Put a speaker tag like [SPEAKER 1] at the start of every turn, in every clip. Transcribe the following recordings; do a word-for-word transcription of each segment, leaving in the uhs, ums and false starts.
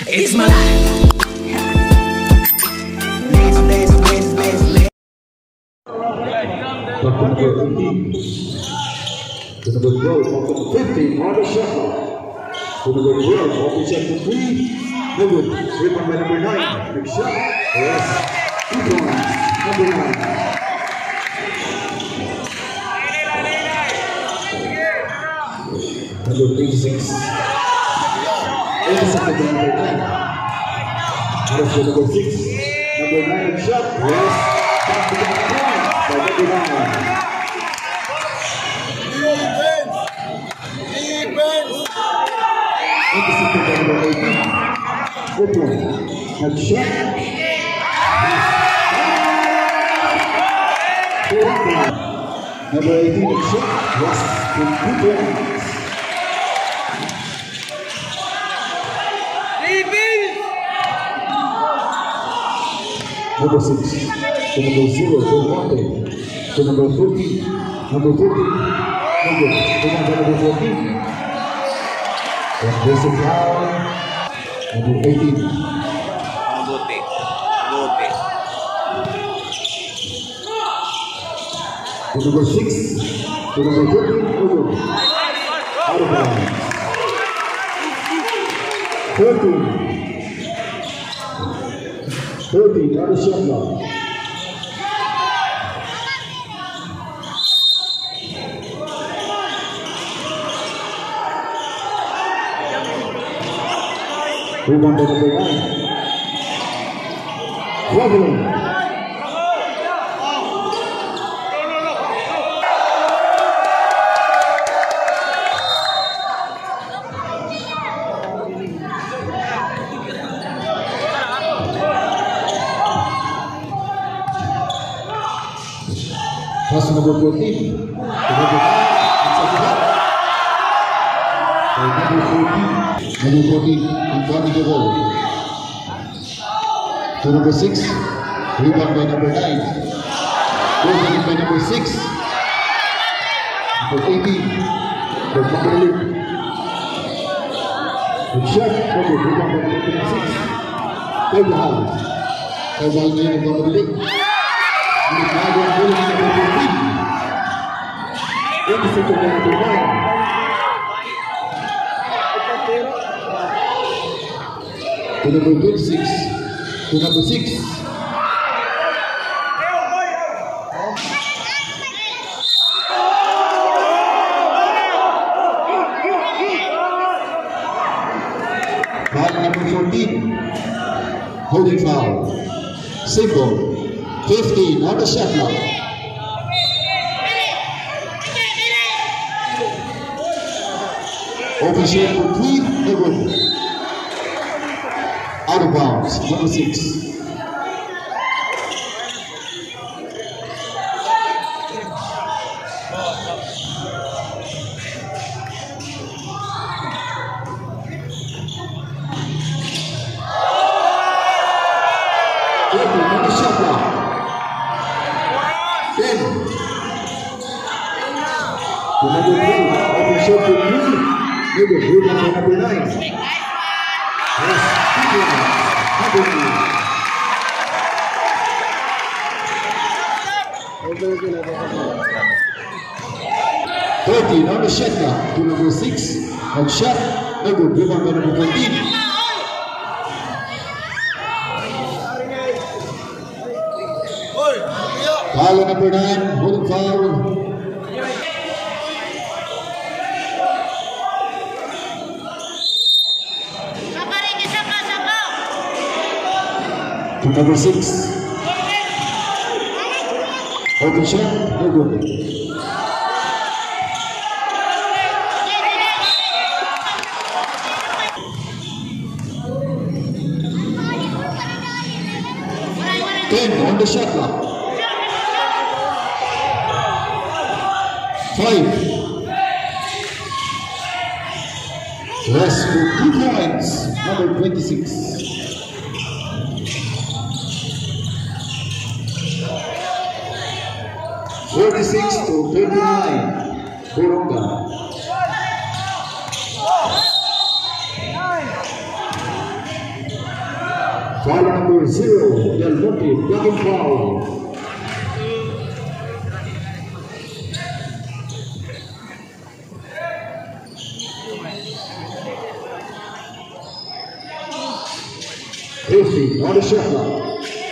[SPEAKER 1] It's my life.
[SPEAKER 2] Number eighteen. To number twelve, number fifteen, on the shuffle. To number twelve, open to three. No good. Rebound by number nine. Big shot. Yes. Two points. Number nine. Number eighty-six. eighty-six to number ten. That's for number six. Number nine shot. Yes. Back to back point by number nine. eighty-six to number eighteen. Good point. Good shot. Number eighteen, good shot. Yes. Good points. Number six, to number zero, to Monte, to number fourteen, number fourteen, number, to number fourteen, and this is now, number eighteen.
[SPEAKER 3] Bote, bote.
[SPEAKER 2] To number six, to number fourteen, number, out of bounds. thirteen. thirteen, not a shot now. Rebound by number nine. Traveling. Pass number fourteen. To number nine. It's a shot. By number fourteen. Number fourteen in front of the ball. To number six. Rebound by number nine. Rebound by number six. Number eighteen. The number eight. The shot. Okay, rebound by number twenty-six. Third hand. Third hand by number eight. eighty-six to number nine. To number twenty-six. To number six. Foul number fourteen. Holding foul. Simple. fifteen on the shot clock. Open shot for three, no good. Out of bounds, number six. On the shot clock. ten. To number three, open shot for three. Number three, number nine. Yes, number thirteen on the shot clock. To number six, and shot. Number three, number fourteen. Foul number nine, holding foul. To number six. Open shot, no good. ten on the shot clock. Five. Rest for two points. Number twenty-six. forty-six to thirty-nine. Boronga. Foul number zero, Del Monte, blocking foul. Fifty on the shot clock.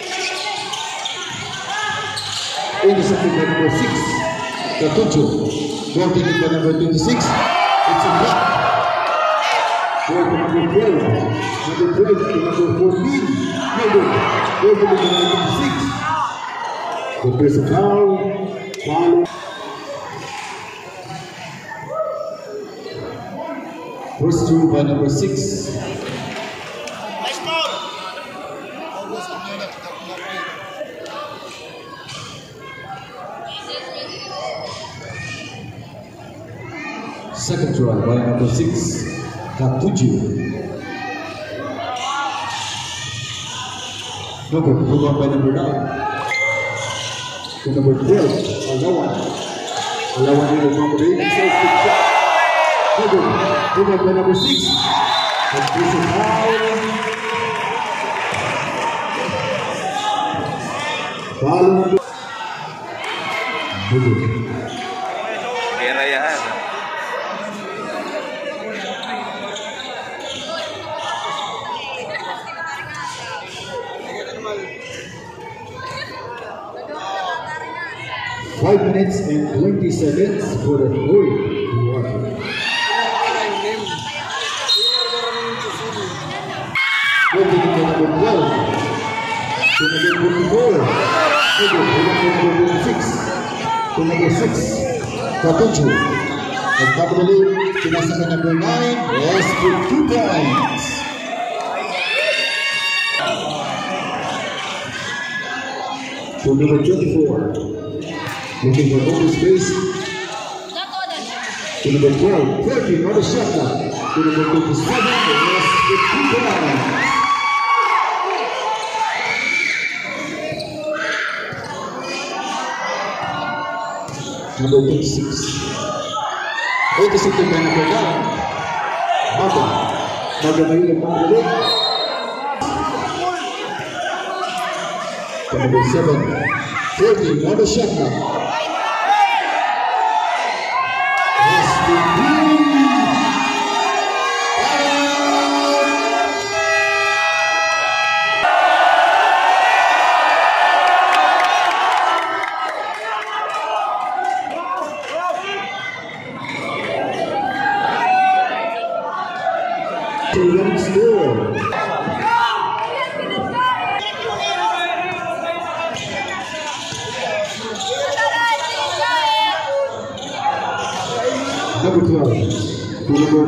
[SPEAKER 2] Intercepted by number six, Catucho. Dropping it by number twenty-six. It's a block. Goal to number twelve. Number twelve to number fourteen. No good. Goal to number twenty-six. So there's a foul. Foul. First two by number six. Second try by number six, Catucho. No good. Move on by number nine. To number twelve, Alawan. Alawan will accommodate himself to shot. No good. Move on by number six. And this is foul. Foul number. No good.
[SPEAKER 3] Era yan.
[SPEAKER 2] Five minutes and twenty seconds for the third quarter. Moving to number twelve. To number twenty-four. To number twenty-six. To number six. Catucho. And top of the league, pinasa number nine. Yes, for two points. To number twenty-four. Looking for open space. To number twelve, thirteen on the shot clock. To number twenty-seven, yes, with two points. Number twenty-six. Intercepted by number nine. Maga. Maga ngayon ang panggaling. To number seven, fourteen on the shot clock. One score. Number twelve. To number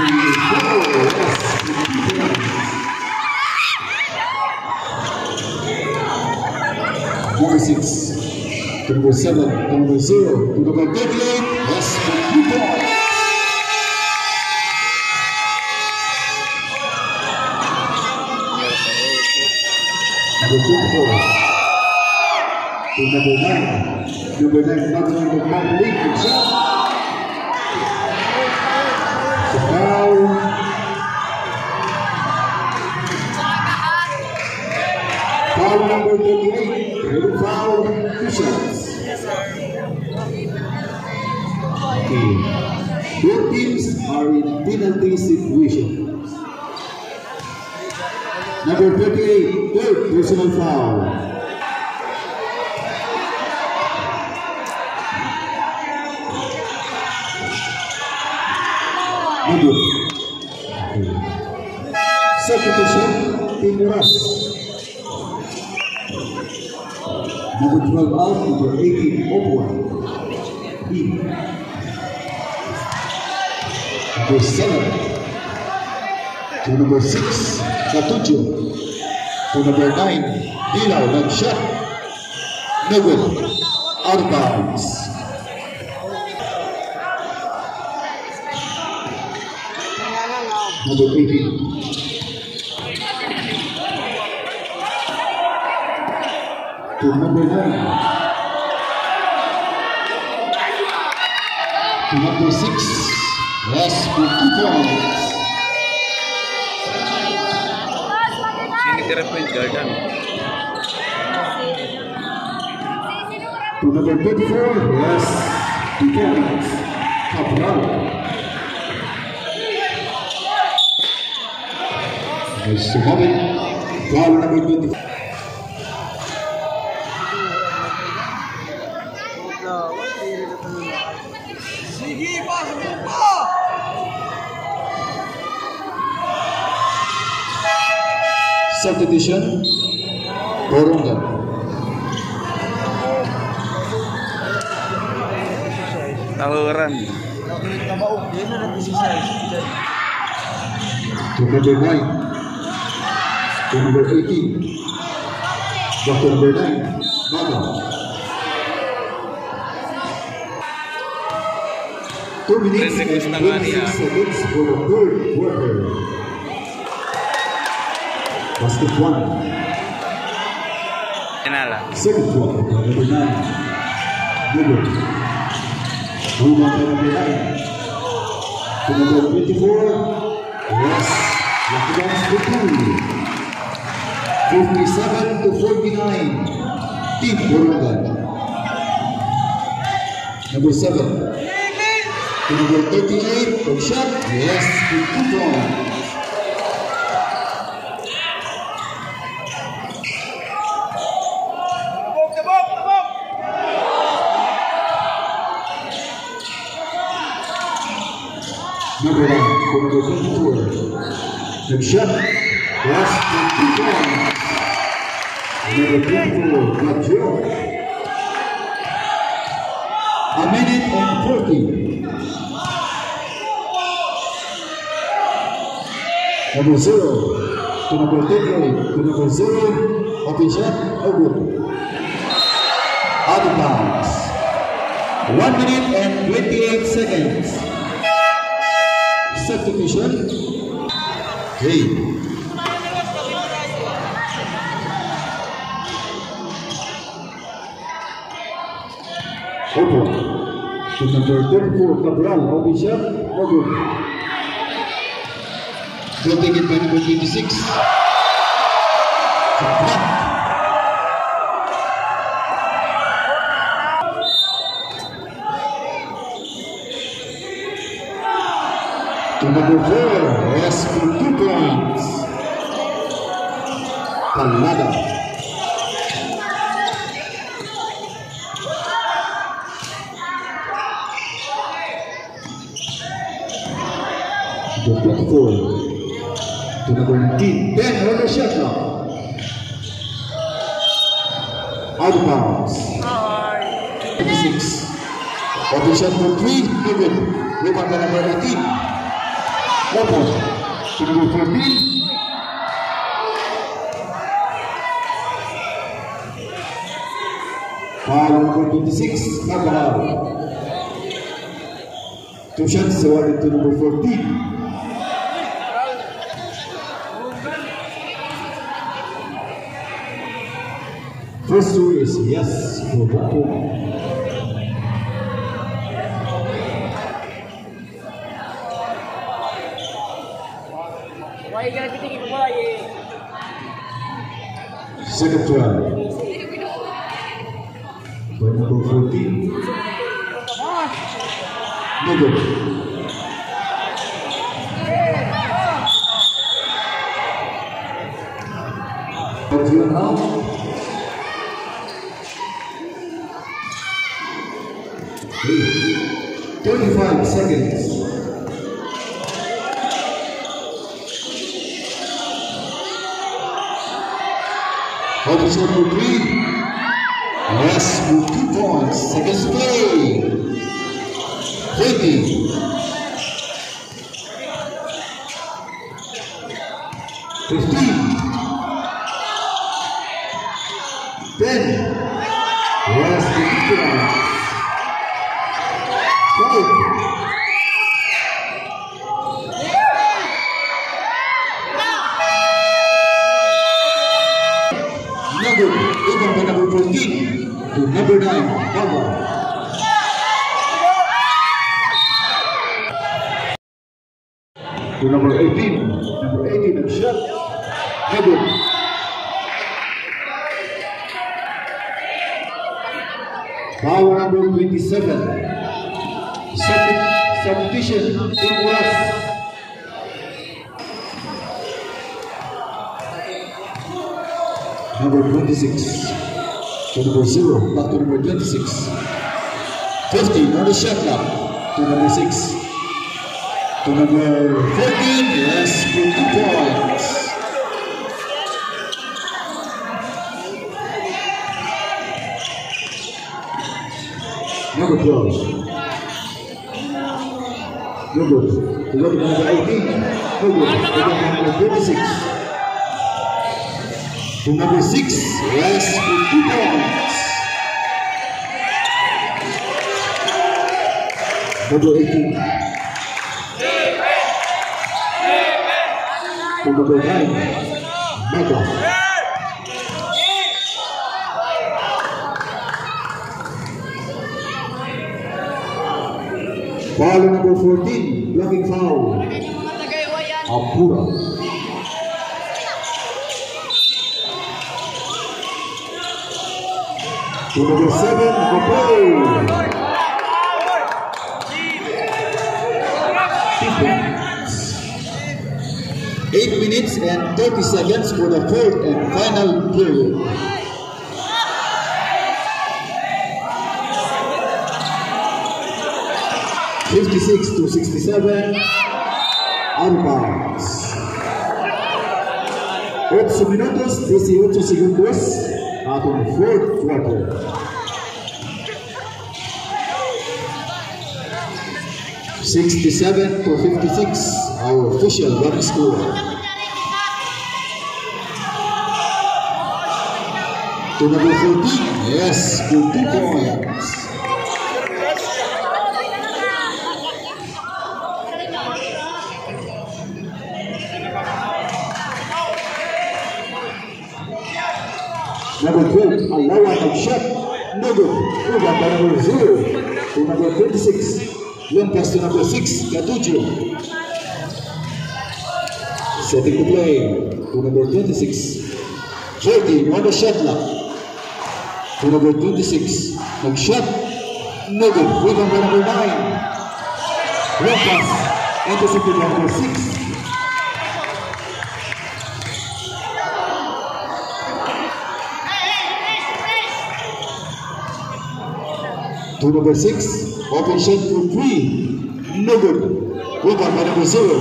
[SPEAKER 2] number six. To number seven. To number zero. To number thirty-eight. Yes, for two points. Number twenty-four. To number nine. Number nine, not going to come league shot. So foul. Foul number thirty-eight. Heavy foul. Two shots. Okay. Both teams are in penalty situation. Number thirty-eight, third personal foul. Good. Substitution, Team Rush. Number twelve out, number eighteen, Opwa. E. Number seven. To number six, Catucho. To number nine, Dilaw, nag-shot. No good. Out of bounds. Number eighteen. To number nine. To number six. Yes, for two points.
[SPEAKER 3] Tira point guard ano.
[SPEAKER 2] To number twenty-four, yes, defense, Cabral. Nice to have it. Foul number twenty-four.
[SPEAKER 1] Sige, pasok mo pa!
[SPEAKER 2] Substitution, Boronga.
[SPEAKER 3] Tawaran.
[SPEAKER 2] To number nine, to number eighteen, back to number nine, Maga. Two minutes and twenty-six seconds for the third quarter. Basket one.
[SPEAKER 3] Kenala.
[SPEAKER 2] Second quarter, number nine, Gilbert. Move on to number nine. To number twenty-four, yes, Lakidans to two. fifty-seven to forty-nine, Team Borongan. Number seven. To number thirty-eight, good shot, yes, to two points. Number one, to number twenty-four, good shot, yes, to two points. Number twenty-four, good job. A minute and forty. Number zero, to number thirty-eight, to number zero, open shot, no good. Out of bounds. One minute and twenty-eight seconds. Substitution. Hey. Open. To number thirty-four, Cabral, open shot, no good. Don't take it by number twenty-six. To number four, yes, for two points. Palada. To twenty-four. To number nineteen, Ben Rodashaka. Out of bounds. twenty-six. Open shot for three, good. Rebound by number eighteen. Open. To number fourteen. Foul number twenty-six, Cabral. Two shots awarded to number fourteen. First two is yes for one point. Second try. By number fourteen. No good. But you now. twenty-five seconds. Open shot for three. Yes, with two points. Seconds play. twenty. fifteen. ten. Yes, with two points. five. Number, even by number fourteen to number nine, Baba. To number eighteen, number eighteen of shot, Edward. Power number twenty-seven. Sub- substitution. Team Uras. Number twenty-six. To number zero. Back to number twenty-six. fifty. Another shot clock. To number six. To number fourteen. Yes, for two points. Number twelve. No good. We go to number eighteen. No good. We go to number twenty-six. To number six. Yes, for two points. Number eighteen. To number nine. Mega. Foul number fourteen, blocking foul. Apura. To number seven, Gopal. Eight minutes and thirty seconds for the fourth and final period. fifty-six to sixty-seven, out of bounds. eight minutos, eighteen segundos, atong fourth quarter. sixty-seven to fifty-six, our official running score. To number fourteen, yes, good two points. Number twelve, Alawan of shot, no good. Ugat by number zero to number twenty-six. Long pass to number six, Gatujo. Setting the play to number twenty-six. thirty on the shot clock. To number twenty-six. Long shot, no good. Rebound by number nine. Long pass, intercepted by number six. To number six, open shot for three, no good. Rebound by number zero.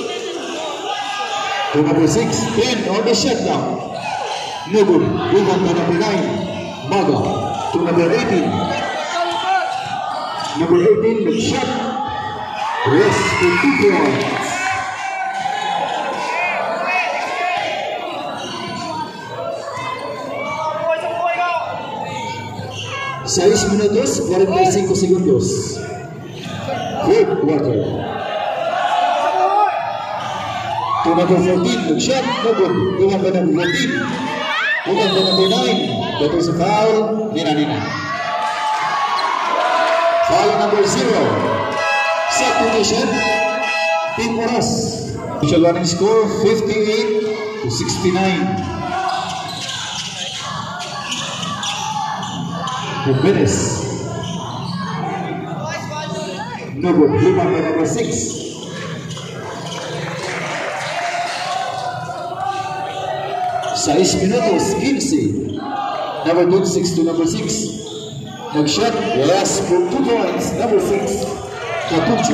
[SPEAKER 2] To number six, ten on the shot clock, no good. Rebound by number nine, Maga. To number eighteen. Number eighteen, the shot. Yes, for two points. seis minutos, cuarenta y cinco segundos. Fourth quarter. To number fourteen, the shot, no good. Rebound by number fourteen. Rebound by number nine. That is a foul. Nina Nina. Foul number zero. Substitution. Team Uras. Official running score fifty-eight to sixty-nine. Menes. No good. Rebound by number six. Seis minutos, quince. Number twenty-six to number six. Nag shot. Yes, for two points. Number six. Katucho.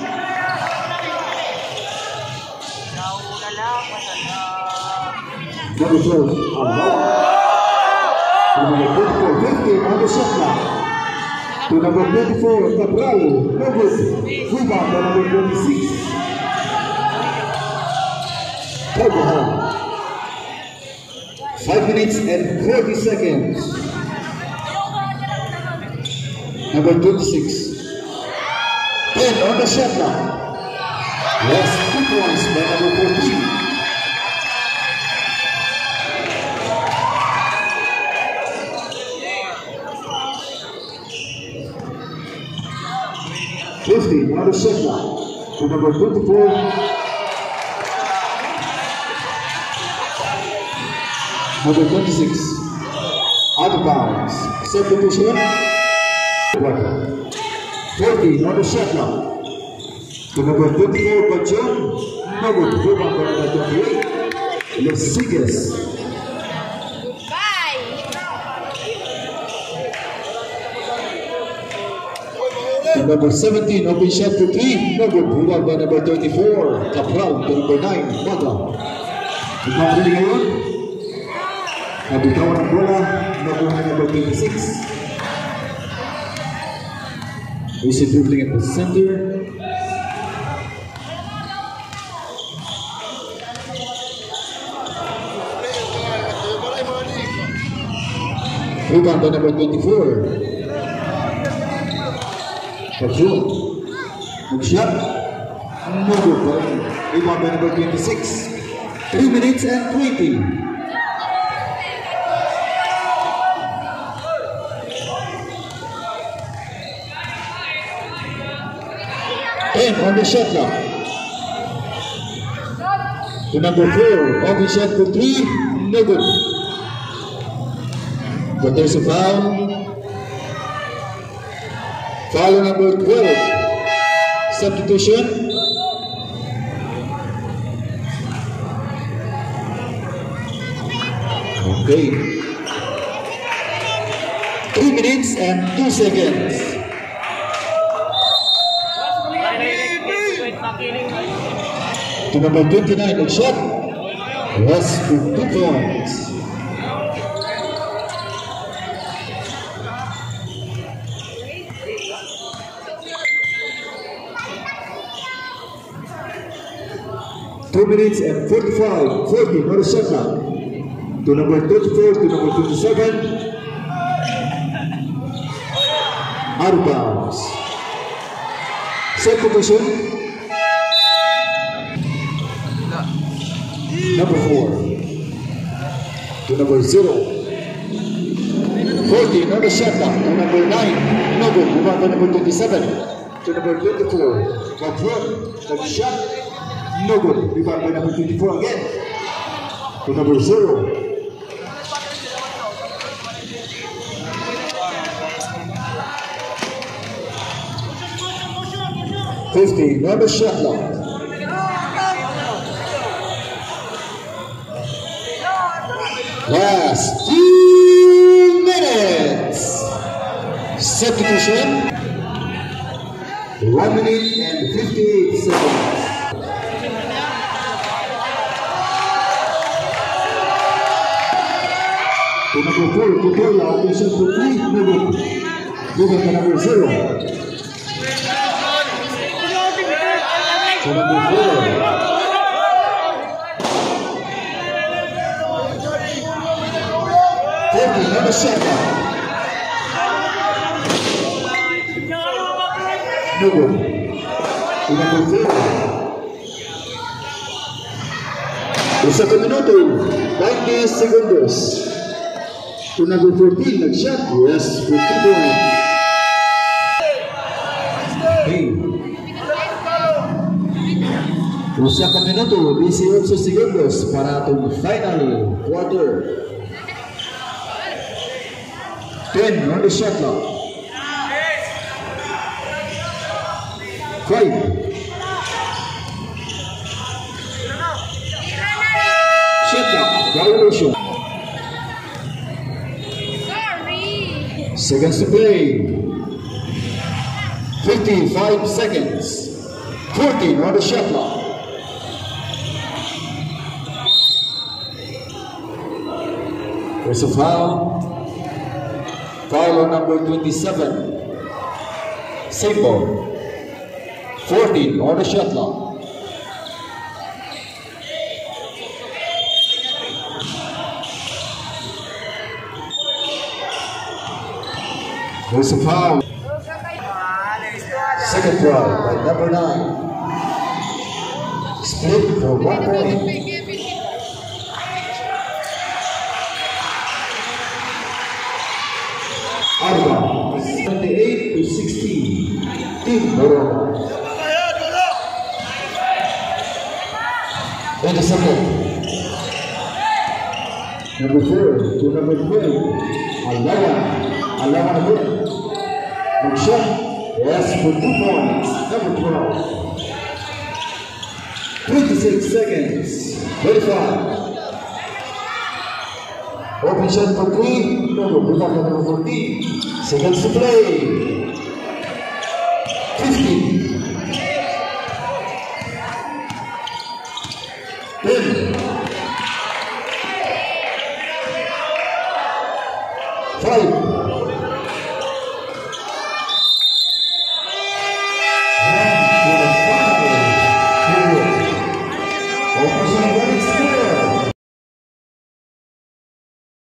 [SPEAKER 2] Number twelve. Number twenty-four, fifty on the shot clock. To number twenty-four, Cabral, no good. Rebound by number twenty-six. Carvajal. Five minutes and forty seconds. Number twenty-six. ten on the shot clock. Yes, two points by number fourteen. fifty, another shot clock. To number twenty-four. Number twenty-six. Out of bounds. Substitution. forty, on the shot clock. To number twenty-four, Bajon. Number two, number twenty-eight, Lesigas. To number seventeen, open shot for three. Number two, by number thirty-four, Capral. To number nine, Mata. Ikaw ngayon. Nabitawan ang bola, nakuha number twenty-six. Easy dribbling at the center. Rebound by number twenty-four. Pajun. Good shot. No good by rebound by number twenty-six. three minutes and twenty. ten on the shot clock. To number four, on the shot for three, no good. But there's a foul. Foul number twelve. Substitution. Okay. Three minutes and two seconds. To number twenty-nine, the shot was for two points. Two minutes and forty-five, forty, not a shot clock. To number thirty-four, to number twenty-seven. Out of bounds. Set position. Number four. To number zero. forty, not a shot clock. To number nine. No good. Move on to number twenty-seven. To number twenty-four. Confirm. The shot. No good. Rebound by number twenty-four again. To number zero. fifty. Number shot clock. Last two minutes. Substitution. One minute and fifty-eight seconds. To number four, Tutoria, open shot for three, no good. Move on to number zero. To number four. forty, number seven. No good. To number four. Isa ka minuto, ninety seconds. To number fourteen, nag-shot, yes, for two points. Hey. Usa ka minuto, eighteen segundos para itong final quarter. ten on the shot clock. five. Shot clock, violation. Seconds to play. fifty-five seconds. fourteen on the shot clock. There's a foul. Foul on number twenty-seven. Save ball. fourteen on the shot clock. There's a foul. Second try by number nine. Split for one point. Arba, twenty-eight to sixteen. Team Morona. twenty-second. Number four to number twelve. Alawan. Alawan again. Good shot. Yes, for two points. Number twelve. twenty-six seconds. twenty-five. Open shot for three. Number number fourteen. Seconds to play. fifteen.